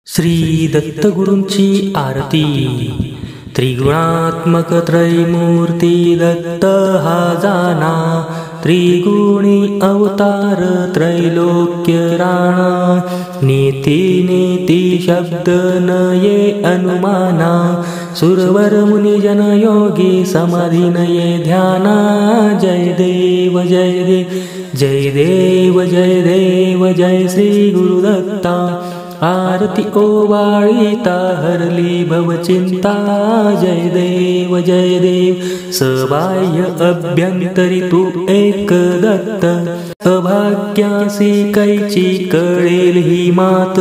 श्री दत्तगुरूंची आरती। त्रिगुणात्मक त्रैमूर्ती दत्त हा जाना, त्रिगुणी अवतार त्रैलोक्य राणा। नीती नीती शब्द नये अनुमाना, सुरवर मुनिजन योगी समाधी नये ध्याना। जय देव जय देव जय देव जय देव जय श्री गुरुदत्ता। आरती ओवाळीता हरली भवचिंता। जय देव जय देव सबाह्य अभ्यंतरी तू एक दत्त। अभाग्यासी कैची कळेल ही मात,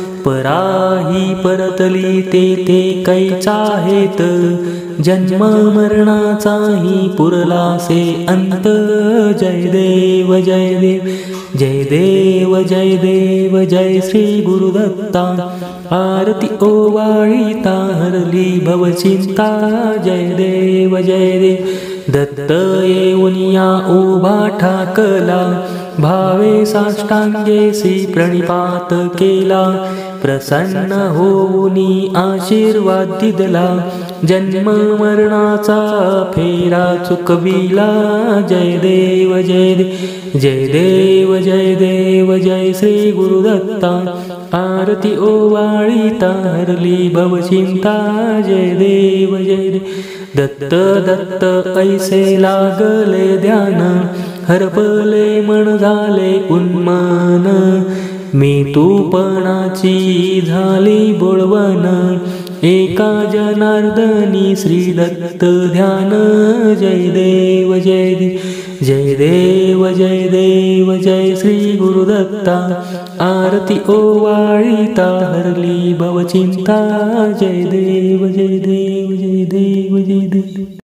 पराही परतली तेथे कैचा हेत। जन्म मरणाचाही पुरलासे अंत। जय देव जय देव जय देव जय देव जय श्री गुरुदत्ता। आरती ओवाळीता हरली भवचिंता। जय देव जय देव दत्त येऊनिया उभा ठाकला, भावे साष्टांगेसी प्रणिपात केला। प्रसन्न होऊनी आशीर्वाद दिदला, जन्म मरणाचा फेरा चुकविला। जय देव जय देव जय देव जय देव जय श्री गुरुदत्ता। आरती ओवाळीता हरली भवचिंता। जय देव जय देव दत्त दत्त ऐसे लागले ध्यान, हरपले मन झाले उन्मान। मी तूपणाची झाली बोळवण, एका जनार्दनी श्री दत्त ध्यान। जय देव जय देव जय देव जय देव जय श्री गुरुदत्ता। आरती ओवाळीता हरली भवचिंता। जय देव जय देव जय देव जय देव।